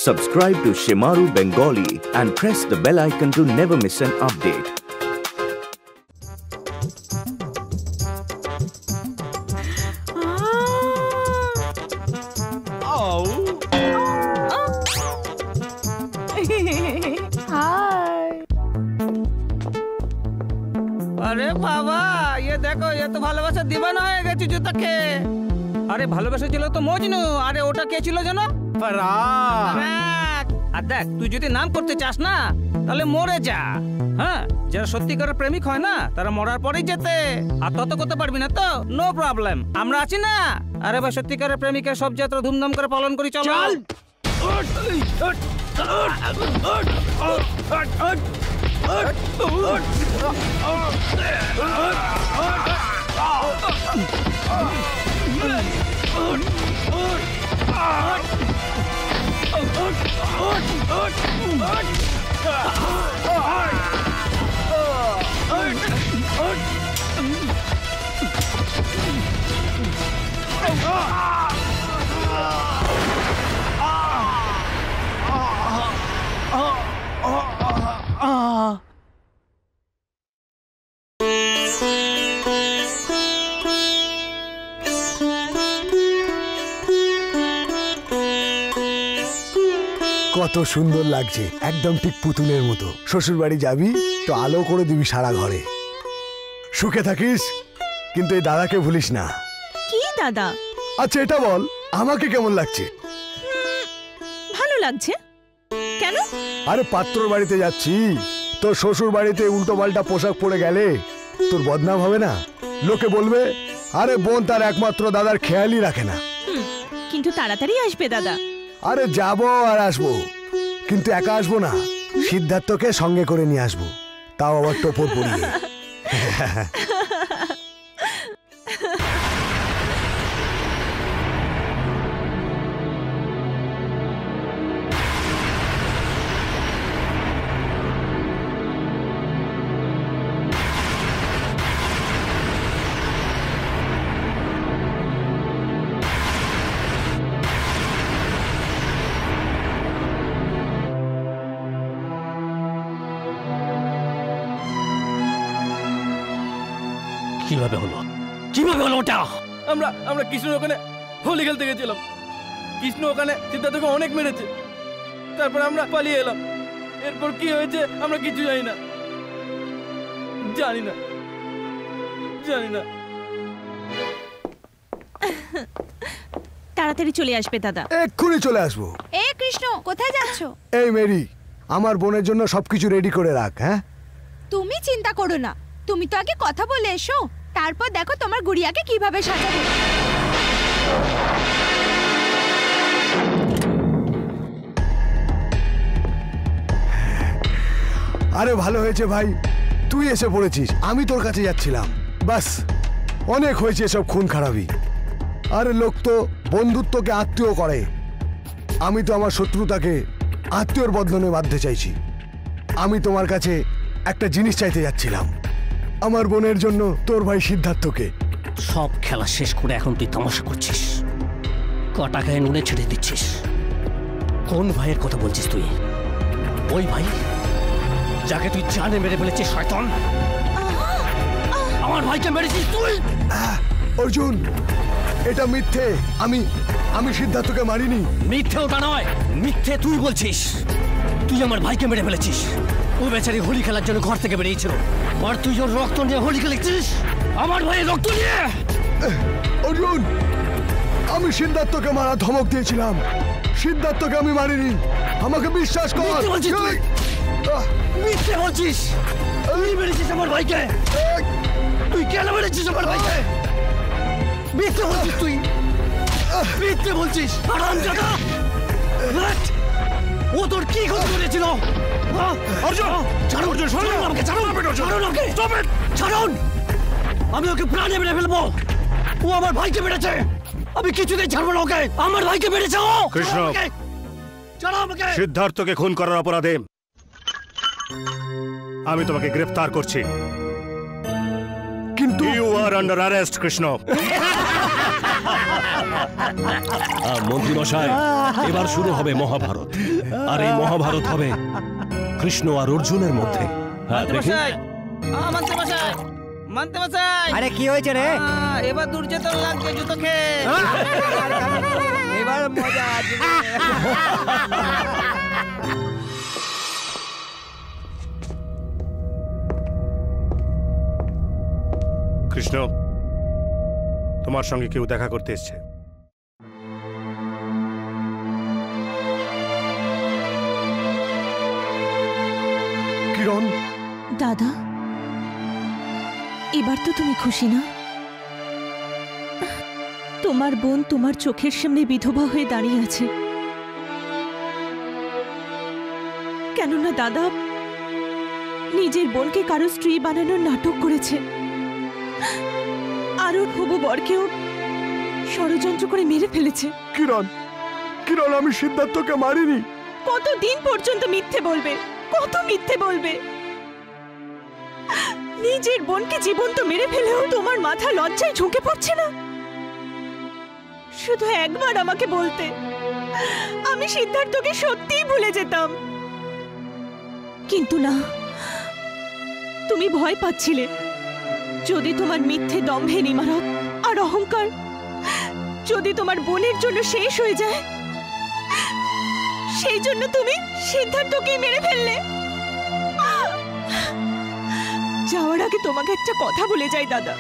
Subscribe to Shimaru Bengali and press the bell icon to never miss an update. अरे बाबा ये देखो ये तो ভালোবাসা দিবানা হয়ে গেছে জুতাকে। আরে ভালোবাসা ছিল তো মজনু, আরে ওটা কে ছিল জানো? ফরাক। আর দেখ তুই যদি নাম করতে চাস না তাহলে মরে যা। হ্যাঁ, যারা সত্যিকারের প্রেমিক হয় না তারা মরার পরেই যেতে। আর তত করতে পারবি না তো নো প্রবলেম, আমরা আছি না। আরে ভাই সত্যিকারের প্রেমিকের সব যাত্রা ধুমধাম করে পালন করি, চল। কত সুন্দর লাগছে, একদম ঠিক পুতুলের মতো। শ্বশুর বাড়ি যাবি তো আলো করে দিবি সারা ঘরে। সুখে থাকিস, কিন্তু এই দাদাকে ভুলিস না। কি দাদা? আচ্ছা এটা বল, আমাকে কেমন লাগছে? ভালো লাগছে। কেন? আরে পাত্রর বাড়িতে যাচ্ছি, তোর শ্বশুর বাড়িতে উল্টো পাল্টা পোশাক পরে গেলে তোর বদনাম হবে না? লোকে বলবে আরে বোন তার একমাত্র দাদার খেয়ালই রাখে না। কিন্তু তাড়াতাড়ি আসবে দাদা। আরে যাবো আর আসবো, কিন্তু একা আসবো না, সিদ্ধার্থকে সঙ্গে করে নিয়ে আসবো, তাও আবার টোপর পরিয়ে। কিভাবে হলো? কিভাবে হলো ওটা? আমরা কৃষ্ণর ওখানে হোলি খেলতে গেছিলাম। কৃষ্ণ ওখানে সিদ্ধার্থকে অনেক মেরেছে, তারপর আমরা পালিয়ে এলাম। এরপর কি হয়েছে আমরা কিছু জানি না, জানি না, জানি না। তাড়াতাড়ি চলে আসবে দাদা। এক্ষুনি চলে আসবো। এ কৃষ্ণ, কোথায় যাচ্ছ? এই মেরি, আমার বোনের জন্য সবকিছু রেডি করে রাখ। হ্যাঁ, তুমি চিন্তা করো না, তুমি তো আগে কথা বলে এসো, তারপর দেখো তোমার গুড়িয়াকে কিভাবে সাজাবো। আরে ভালো হয়েছে ভাই, তুই এসে পড়েছিস, আমি তোর কাছে যাচ্ছিলাম। বাস অনেক হয়েছে সব খুন খারাপি। আরে লোক তো বন্ধুত্বকে আত্মীয় করে, আমি তো আমার শত্রুতাকে আত্মীয়র বদলে বাঁধতে চাইছি। আমি তোমার কাছে একটা জিনিস চাইতে যাচ্ছিলাম, আমার বোনের জন্য তোর ভাই সিদ্ধার্থকে। সব খেলা শেষ করে এখন তুই তামাশা করছিস, কটা গায়ে নুনে ছেড়ে দিচ্ছিস। কোন ভাইয়ের কথা বলছিস তুই? ওই ভাই যাকে তুই জানে মেরে ফেলেছিস শয়তান। আমার ভাইকে মেরেছিস তুই। অর্জুন, এটা মিথ্যে, আমি সিদ্ধার্থকে মারিনি। মিথ্যে ওটা নয়, মিথ্যে তুই বলছিস। তুই আমার ভাইকে মেরে ফেলেছিস। ও বেচারি হোলি খেলার জন্য ঘর থেকে বেরিয়েছিল, আর তুই ওর রক্ত নিয়ে হোলি খেলেছিস। আমার ভাইয়ের রক্ত নিয়ে। অর্জুন, আমি সিদ্ধার্থকে মারা ধমক দিয়েছিলাম, সিদ্ধার্থকে আমি মারিনি, আমাকে বিশ্বাস কর। মিথ্যে বলছিস, তুই মেরেছিস আমার ভাইকে। তুই কেন মেরেছিস আমার ভাইকে? মিথ্যে বলছিস তুই, মিথ্যে বলছিস হারামজাদা। ও তোর কি ক্ষতি করেছিল? আমি ওকে প্রাণে মেরে ফেলবো। ও আমার ভাইকে মেরেছে, আমি কিছুতেই ছাড়বো না ওকে। আমার ভাইকে মেরেছে ও। কৃষ্ণ, সিদ্ধার্থকে খুন করার অপরাধে আমি তোমাকে গ্রেফতার করছি। কিন্তু you are under arrest Krishna. মন্ত্রী মশাই, এবার শুরু হবে মহাভারত, আর এই মহাভারত হবে কৃষ্ণ আর অর্জুনের মধ্যে। হ্যাঁ, দেখি। আরে কি হয়েছে রে? এবার দুর্যোধন লাগছে জুতো খেয়ে। এবার মজা আছে। কৃষ্ণ, তোমার সঙ্গে কেউ দেখা করতে এসছে। কিরণ, দাদা, এবার তো তুমি খুশি না? তোমার বোন তোমার চোখের সামনে বিধবা হয়ে দাঁড়িয়ে আছে। কেননা দাদা নিজের বোনকে কারো স্ত্রী বানানোর নাটক করেছে, আর ওর হবু বরকেও ষড়যন্ত্র করে মেরে ফেলেছে। কিরণ, কিরণ, আমি সিদ্ধার্থকে মারিনি। কতদিন পর্যন্ত মিথ্যে বলবে? কত মিথ্যে বলবে? নিজের বোনকে জীবন্ত মেরে ফেলেও তোমার মাথা লজ্জায় ঝুঁকে পড়ছে না? শুধু একবার আমাকে বলতে, আমি সিদ্ধার্থকে সত্যিই ভুলে যেতাম। কিন্তু না, তুমি ভয় পাচ্ছিলে যদি তোমার মিথ্যে দম্ভের ইমারত আর অহংকার যদি তোমার বোনের জন্য শেষ হয়ে যায়, সেই জন্য তুমি সিদ্ধার্থকে মেরে ফেললে। যাওয়ার আগে তোমাকে একটা কথা বলে যাই দাদা,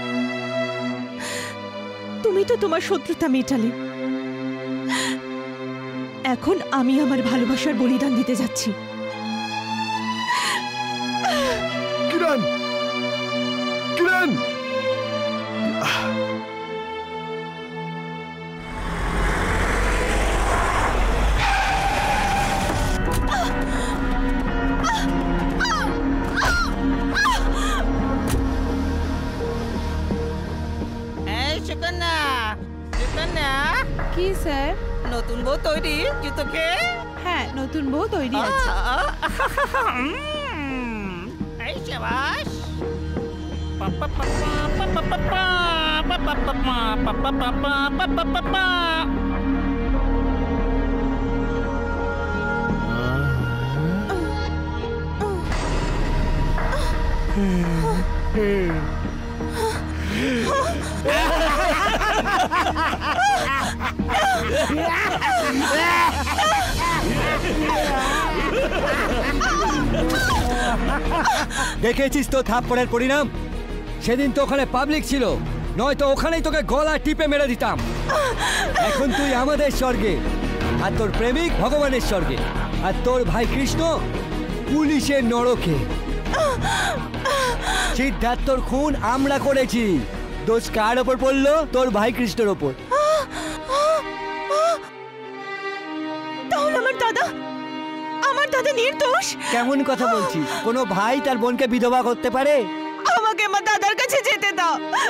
তুমি তো তোমার শত্রুতা মেটালে, এখন আমি আমার ভালোবাসার বলিদান দিতে যাচ্ছি। কিরণ, কিরণ, কি স্যার? নতুন বউ তৈরি জুতোকে? হ্যাঁ, নতুন বউ তৈরি আছে। এই শাবাশ। দেখেছিস তো থাপ্পড়ের পরিণাম? সেদিন তো ওখানে পাবলিক ছিল, নয়তো ওখানেই তোকে গলা টিপে মেরে দিতাম। এখন তুই আমাদের স্বর্গে, আর তোর প্রেমিক ভগবানের স্বর্গে, আর তোর ভাই কৃষ্ণ পুলিশের নরকে। সিদ্ধার্থর খুন আমরা করেছি, দোষ কার ওপর পড়লো? তোর ভাই কৃষ্ণর ওপর। তাহলে আমার দাদা নির্দোষ? কেমন কথা বলছিস? কোনো ভাই তার বোনকে বিধবা করতে পারে? আমাকে আমার দাদার কাছে যেতে দাও,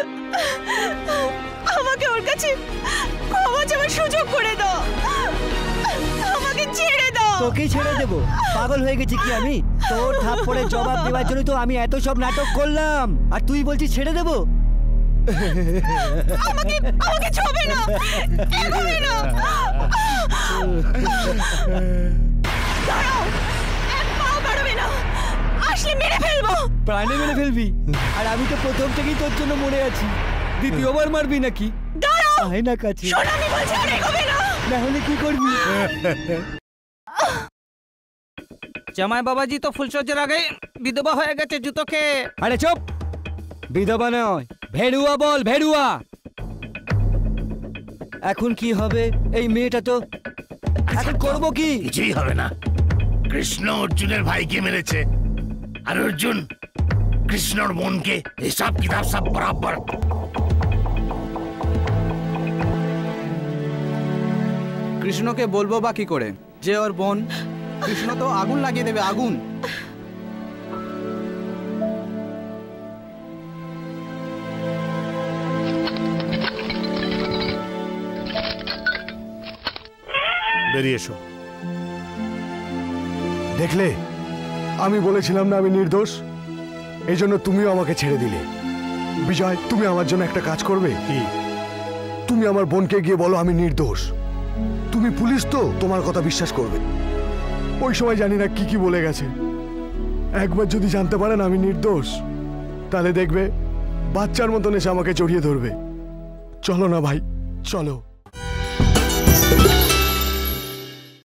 আমাকে ওর কাছে ক্ষমা চাওয়ার সুযোগ করে দাও, আমাকে ছেড়ে দাও। তোকে ছেড়ে দেবো? পাগল হয়ে গেছি কি আমি? তোর থাপ্পড়ের জবাব দেওয়ার জন্য তো আমি এত সব নাটক করলাম, আর তুই বলছিস ছেড়ে দেবো? আমাকে ছবে না, এগোবে না। দাঁড়াও, এক পাও বাড়াবে না, আসলে মেরে ফেলবো। প্রাণে মেরে ফেলবি? আর আমি তো প্রথম থেকেই তোর জন্য মরে আছি, দ্বিতীয়বার মারবি নাকি? দাঁড়াও, আয় না কাছে। শোন, আমি বলছি আর এগোবে না। না হলে কি করবি? জামাই বাবাজি তো ফুলসজ্জার আগে বিধবা হয়ে গেছে জুতোকে। আরে চুপ, বিধবা নয়, ভেড়ুয়া বল, ভেড়ুয়া। এখন কি হবে? এই মেয়েটা তো এখন করবো কি? কিছুই হবে না। কৃষ্ণ অর্জুনের ভাইকে মেরেছে, আর অর্জুন কৃষ্ণর বোনকে। হিসাব কিতাব সব বরাবর। কৃষ্ণকে বলবো বা কি করে যে ওর বোন? কৃষ্ণ তো আগুন লাগিয়ে দেবে, আগুন। বেরিয়ে এসো। দেখলে, আমি বলেছিলাম না আমি নির্দোষ? এই জন্য তুমিও আমাকে ছেড়ে দিলে। বিজয়, তুমি আমার জন্য একটা কাজ করবে? কি? তুমি আমার বোনকে গিয়ে বলো আমি নির্দোষ। তুমি পুলিশ তো, তোমার কথা বিশ্বাস করবে। ওই সময় জানি না কি কি বলে গেছে। একবার যদি জানতে পারেন আমি নির্দোষ, তাহলে দেখবে বাচ্চার মতন এসে আমাকে জড়িয়ে ধরবে। চলো না ভাই, চলো।